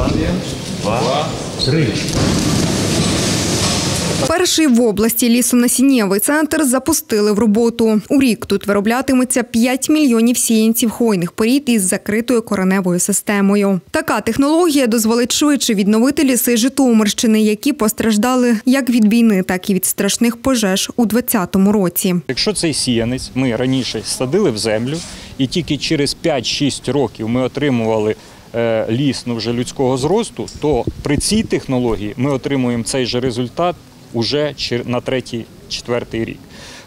2, 3. Перший в області лісонасіннєвий центр запустили в роботу. У рік тут вироблятиметься 5 мільйонів сіянців хвойних порід із закритою кореневою системою. Така технологія дозволить швидше відновити ліси Житомирщини, які постраждали як від війни, так і від страшних пожеж у 2020 році. Якщо цей сіянець ми раніше садили в землю і тільки через 5-6 років ми отримували ліс вже людського зросту, то при цій технології ми отримуємо цей же результат уже на 3-4 рік.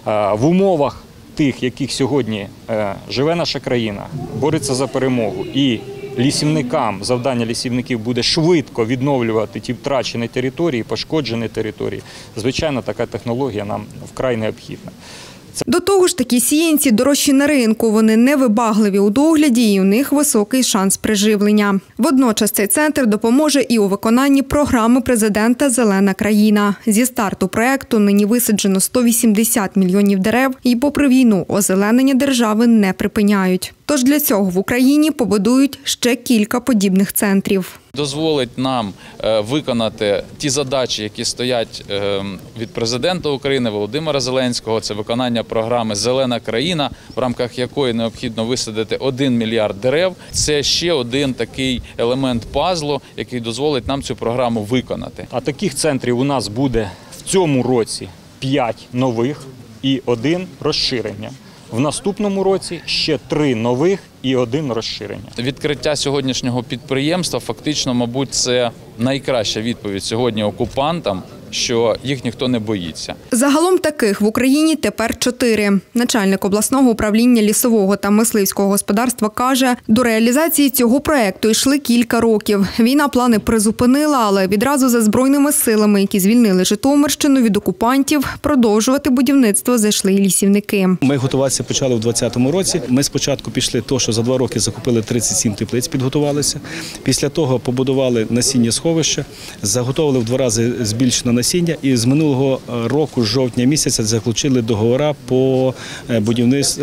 В умовах тих, яких сьогодні живе наша країна, бореться за перемогу, і лісівникам, завдання лісівників буде швидко відновлювати ті втрачені території, пошкоджені території, звичайно, така технологія нам вкрай необхідна. До того ж, такі сіянці дорожчі на ринку, вони невибагливі у догляді і у них високий шанс приживлення. Водночас цей центр допоможе і у виконанні програми президента «Зелена країна». Зі старту проєкту нині висаджено 180 мільйонів дерев і попри війну озеленення держави не припиняють. Тож для цього в Україні побудують ще кілька подібних центрів. Дозволить нам виконати ті задачі, які стоять від президента України Володимира Зеленського. Це виконання програми «Зелена країна», в рамках якої необхідно висадити 1 мільярд дерев. Це ще один такий елемент пазлу, який дозволить нам цю програму виконати. А таких центрів у нас буде в цьому році 5 нових і 1 розширення. В наступному році ще 3 нових і 1 розширення. Відкриття сьогоднішнього підприємства фактично, мабуть, це найкраща відповідь сьогодні окупантам, що їх ніхто не боїться. Загалом таких в Україні тепер 4. Начальник обласного управління лісового та мисливського господарства каже, до реалізації цього проєкту йшли кілька років. Війна плани призупинила, але відразу за Збройними силами, які звільнили Житомирщину від окупантів, продовжувати будівництво зайшли і лісівники. Ми готуватися почали в 2020 році. Ми спочатку пішли то, що за 2 роки закупили 37 теплиць, підготувалися. Після того побудували насіння сховища, заготовили в 2 рази збільшено насіння і з минулого року, з жовтня місяця, заключили договори по будівництву,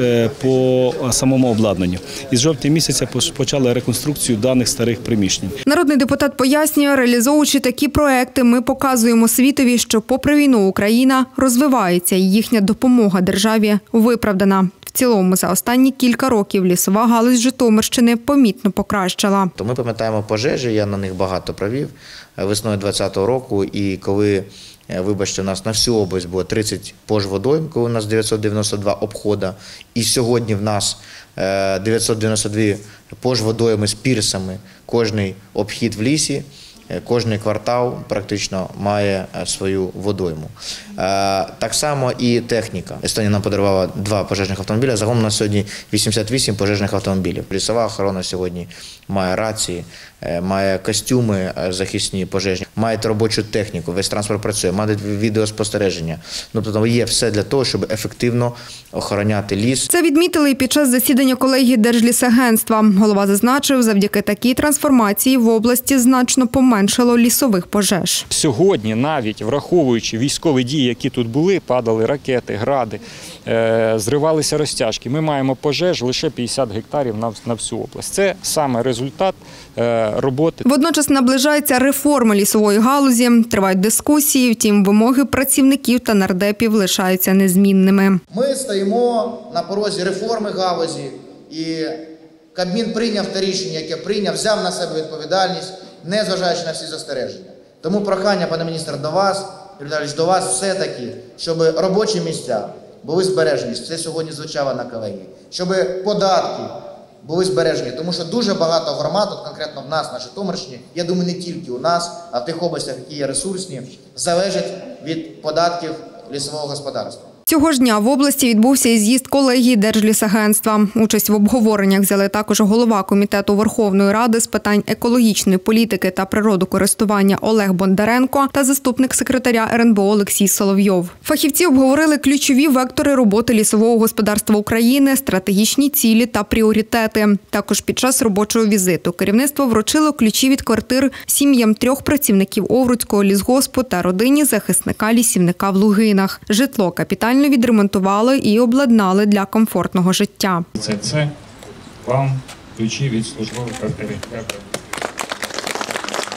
по самому обладнанню. І з жовтня місяця почали реконструкцію даних старих приміщень. Народний депутат пояснює, реалізовуючи такі проекти, ми показуємо світові, що попри війну Україна розвивається і їхня допомога державі виправдана. В цілому за останні кілька років лісова галузь Житомирщини помітно покращила. Ми пам'ятаємо пожежі, я на них багато провів весною 2020 року, і коли, вибачте, у нас на всю область було 30 пожводойм, коли у нас 992 обходи, і сьогодні в нас 992 пожводойми з пірсами, кожний обхід в лісі, кожний квартал практично має свою водойму. Так само і техніка. Естонія нам подарувала 2 пожежних автомобіля, загалом на сьогодні 88 пожежних автомобілів. Лісова охорона сьогодні має рації, має костюми захисні пожежні, має робочу техніку, весь транспорт працює, має відеоспостереження. Тобто є все для того, щоб ефективно охороняти ліс. Це відмітили і під час засідання колегії Держлісагентства. Голова зазначив, завдяки такій трансформації в області значно поменшало лісових пожеж. Сьогодні, навіть враховуючи військові дії, які тут були, падали ракети, гради, зривалися розтяжки, ми маємо пожеж лише 50 гектарів на всю область. Це саме результат роботи. Водночас наближається реформа лісової галузі, тривають дискусії, втім вимоги працівників та нардепів лишаються незмінними. Ми стоїмо на порозі реформи галузі, і Кабмін прийняв те рішення, яке прийняв, взяв на себе відповідальність, незважаючи на всі застереження. Тому прохання, пане міністр, до вас, до вас все-таки, щоб робочі місця були збережені, це сьогодні звучало на колегії, щоб податки були збережені, тому що дуже багато громад, от конкретно в нас, на Житомирщині, я думаю, не тільки у нас, а в тих областях, які є ресурсні, залежать від податків лісового господарства. Цього ж дня в області відбувся і з'їзд колегії Держлісагентства. Участь в обговореннях взяли також голова Комітету Верховної Ради з питань екологічної політики та природокористування Олег Бондаренко та заступник секретаря РНБО Олексій Соловйов. Фахівці обговорили ключові вектори роботи лісового господарства України, стратегічні цілі та пріоритети. Також під час робочого візиту керівництво вручило ключі від квартир сім'ям 3 працівників Овруцького лісгоспу та родині захисника-лісівника в Лугинах. Житло капітально відремонтували і обладнали для комфортного життя. Це вам ключі від службових квартир.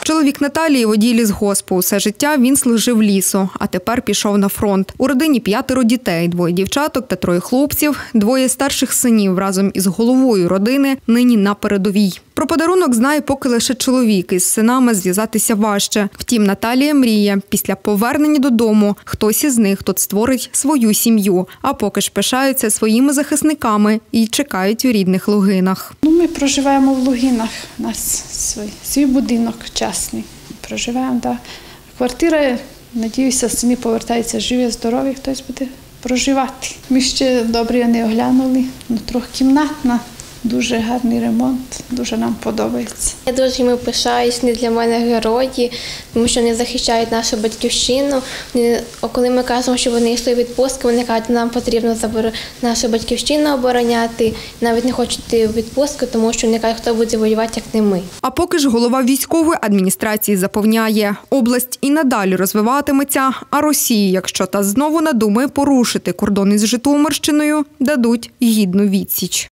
Чоловік Наталії – водій лісгоспу. Усе життя він служив лісу, а тепер пішов на фронт. У родині 5 дітей, 2 дівчаток та 3 хлопців, 2 старших синів разом із головою родини нині на передовій. Про подарунок знає поки лише чоловік, із синами зв'язатися важче. Втім, Наталія мріє, після повернення додому хтось із них тут створить свою сім'ю, а поки ж пишаються своїми захисниками і чекають у рідних Лугинах. Ми проживаємо в Лугинах, у нас свій будинок частний. Проживаємо, так. Квартира, надіюся, самі повертаються живі, здорові, хтось буде проживати. Ми ще добре не оглянули, трьохкімнатна. Дуже гарний ремонт, дуже нам подобається. Я дуже їм пишаюсь, вони для мене герої, тому що вони захищають нашу батьківщину. Коли ми кажемо, що вони йшли в відпустку, вони кажуть, нам потрібно нашу батьківщину обороняти. Навіть не хочуть йти в відпустку, тому що вони кажуть, хто буде воювати, як не ми. А поки ж голова військової адміністрації запевняє, область і надалі розвиватиметься, а Росії, якщо та знову надумає порушити кордон із Житомирщиною, дадуть гідну відсіч.